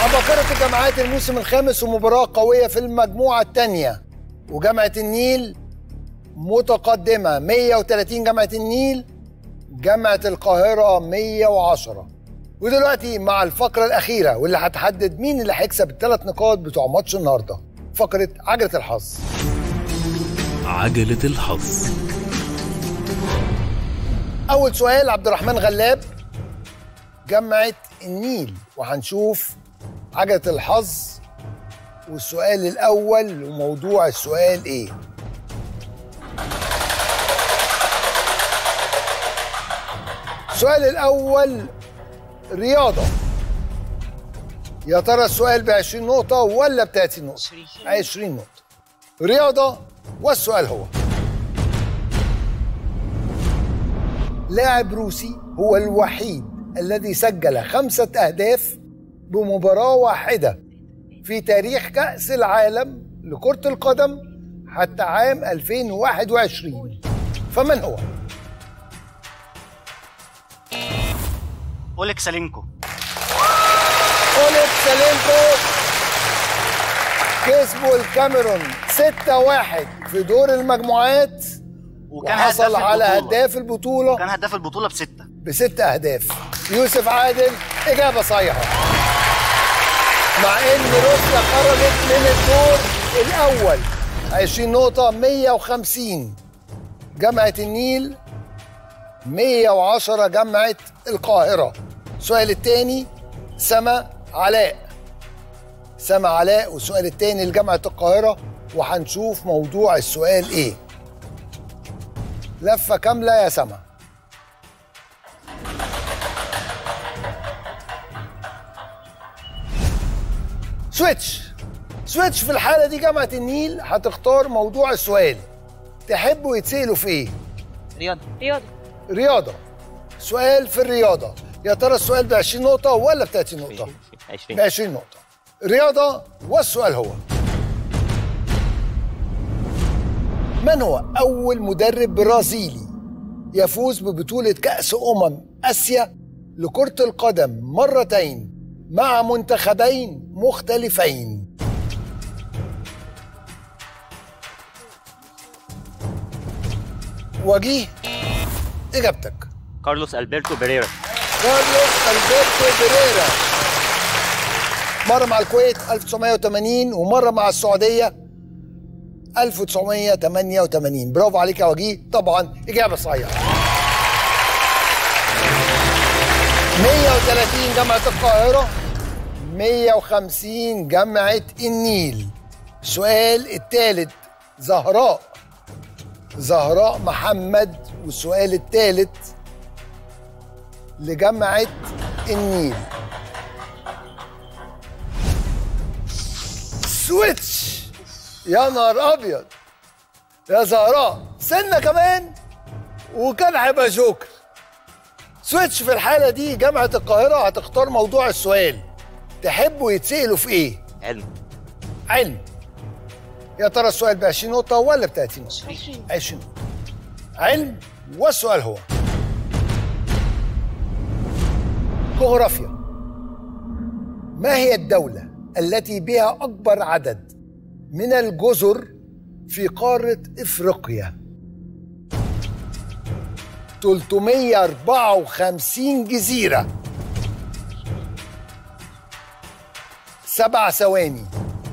عباقرة الجامعات الموسم الخامس ومباراة قوية في المجموعة الثانية، وجامعة النيل متقدمة 130 جامعة النيل، جامعة القاهرة 110. ودلوقتي مع الفقرة الأخيرة واللي هتحدد مين اللي هيكسب الثلاث نقاط بتوع ماتش النهارده، فقرة عجلة الحظ. عجلة الحظ. أول سؤال عبد الرحمن غلاب، جامعة النيل، وهنشوف عجلة الحظ والسؤال الأول وموضوع السؤال إيه؟ السؤال الأول رياضة. يا ترى السؤال ب20 نقطة ولا ب30 نقطة؟ 20 نقطة. رياضة، والسؤال هو: لاعب روسي هو الوحيد الذي سجل 5 أهداف بمباراة واحدة في تاريخ كأس العالم لكرة القدم حتى عام 2021، فمن هو؟ أوليك سالينكو. أوليك سالينكو كسبوا الكاميرون 6-1 في دور المجموعات، وكان وحصل على هداف البطولة، وكان هداف البطولة ب6 أهداف. يوسف عادل، إجابة صحيحة. مع إن روسيا خرجت من الدور الأول 20 نقطة 150 جامعة النيل، 110 جامعة القاهرة. السؤال الثاني سما علاء. سما علاء والسؤال الثاني لجامعة القاهرة، وهنشوف موضوع السؤال إيه. لفة كاملة يا سما. سويتش في الحالة دي جامعة النيل هتختار موضوع السؤال. تحبوا يتسألوا في ايه؟ رياضة. سؤال في الرياضة. يا ترى السؤال ب20 نقطة ولا ب30 نقطة؟ 20 نقطة. رياضة، والسؤال هو: من هو أول مدرب برازيلي يفوز ببطولة كأس آسيا لكرة القدم مرتين مع منتخبين مختلفين؟ وجيه، إجابتك. كارلوس ألبرتو بيريرا. مرة مع الكويت 1980 ومرة مع السعودية 1988. برافو عليك يا وجيه، طبعا إجابة صحيحة. 130 جامعة القاهرة، 150 جامعة النيل. السؤال الثالث زهراء محمد، والسؤال الثالث لجامعة النيل. سويتش، يا نهار أبيض يا زهراء، سنة كمان وكان هيبقى جوكر. سويتش في الحالة دي جامعة القاهرة هتختار موضوع السؤال. تحبوا يتسألوا في إيه؟ علم. يا ترى السؤال ب20 نقطة ولا ب30 نقطة؟ 20 نقطة. علم، والسؤال هو: جغرافيا. ما هي الدولة التي بها أكبر عدد من الجزر في قارة إفريقيا؟ 354 جزيرة. 7 ثواني.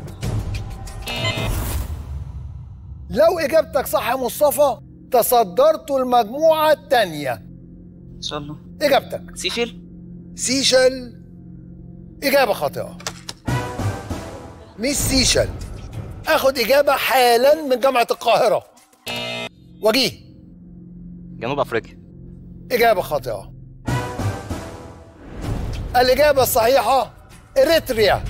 لو إجابتك صح يا مصطفى تصدرت المجموعة الثانية إن شاء الله. إجابتك سيشل. إجابة خاطئة، مش سيشل. آخد إجابة حالا من جامعة القاهرة. وجيه. جنوب أفريقيا. إجابة خاطئة. الإجابة الصحيحة إريتريا.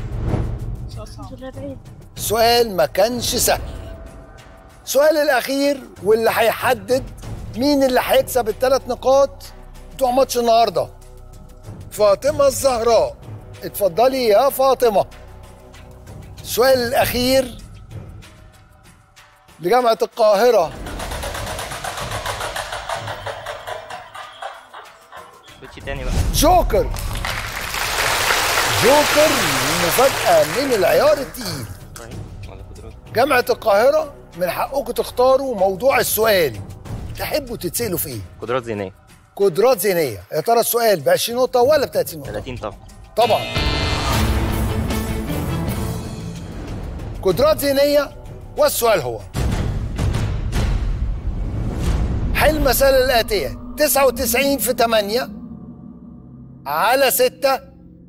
سؤال ما كانش سهل. السؤال الأخير واللي هيحدد مين اللي هيكسب الثلاث نقاط بتوع ماتش النهارده. فاطمة الزهراء، اتفضلي يا فاطمة. السؤال الأخير لجامعة القاهرة. تاني بقى. جوكر. جوكر ومفاجأة من العيار التقيل. جامعة القاهرة من حقكم تختاروا موضوع السؤال تحبوا تتسألوا في ايه؟ قدرات ذهنيه. قدرات ذهنية. يا ترى السؤال ب 20 نقطة ولا ب 30 نقطة؟ 30 طبعا. طبعا. قدرات ذهنية، والسؤال هو: حل المسألة الآتية: 99 في 8 على 6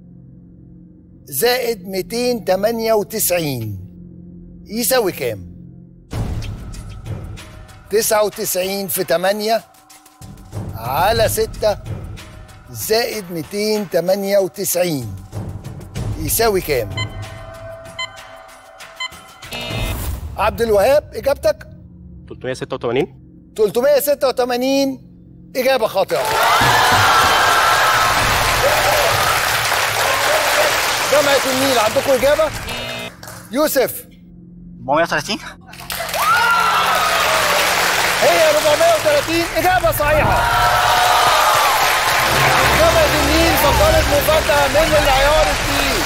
زائد 298 يساوي كام؟ 99 في 8 على 6 زائد 298 يساوي كام؟ عبد الوهاب إجابتك؟ 386. 386 إجابة خاطئة. جامعة النيل عندكم إجابة؟ يوسف 430. هي 430 إجابة صحيحة. جامعة النيل فقدت مفاجأة من العيار التقيل.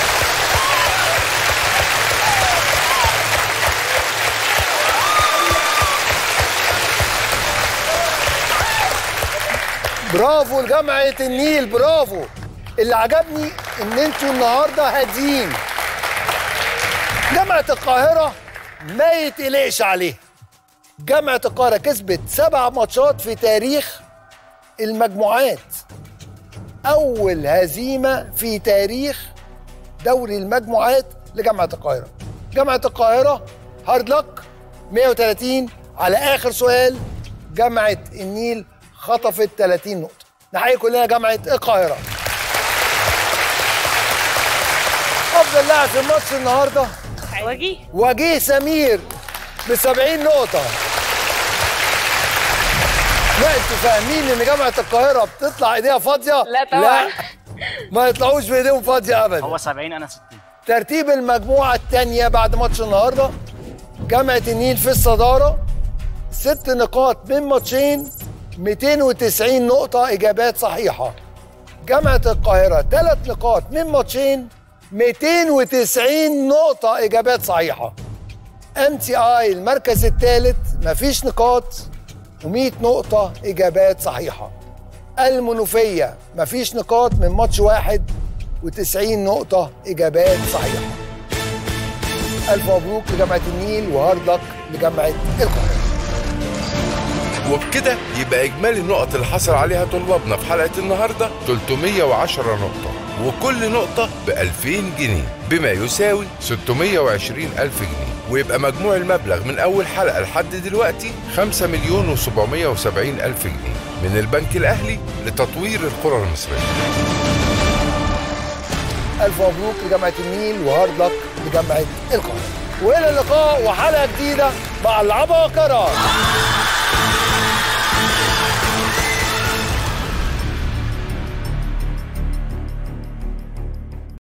برافو لجامعة النيل، برافو. اللي عجبني ان انتوا النهارده هاديين. جامعة القاهرة ما يتقلقش عليها. جامعة القاهرة كسبت 7 ماتشات في تاريخ المجموعات. أول هزيمة في تاريخ دوري المجموعات لجامعة القاهرة. جامعة القاهرة هارد لك 130 على آخر سؤال. جامعة النيل خطفت 30 نقطة. نحيي كلنا جامعة القاهرة. أفضل لاعب في الماتش النهارده وجيه سمير ب70 نقطة. لا انتوا فاهمين ان جامعة القاهرة بتطلع ايديها فاضية؟ لا طبعا. لا ما يطلعوش بايديهم فاضية ابدا. هو 70 انا 60. ترتيب المجموعة الثانية بعد ماتش النهارده: جامعة النيل في الصدارة 6 نقاط من ماتشين، 290 نقطة إجابات صحيحة. جامعة القاهرة 3 نقاط من ماتشين، 290 نقطة إجابات صحيحة. MTI المركز الثالث مفيش نقاط و100 نقطة إجابات صحيحة. المنوفية مفيش نقاط من ماتش واحد و90 نقطة إجابات صحيحة. ألف مبروك لجامعة النيل وهارد لك لجامعة القاهرة. وبكده يبقى إجمالي النقط اللي حصل عليها طلابنا في حلقة النهاردة 310 نقطة، وكل نقطة ب2000 جنيه بما يساوي 620,000 جنيه، ويبقى مجموع المبلغ من أول حلقة لحد دلوقتي 5,770,000 جنيه من البنك الأهلي لتطوير القرى المصرية. ألف مبروك لجامعة النيل وهارد لك لجامعة القاهرة. وإلى اللقاء وحلقة جديدة مع العباقرة.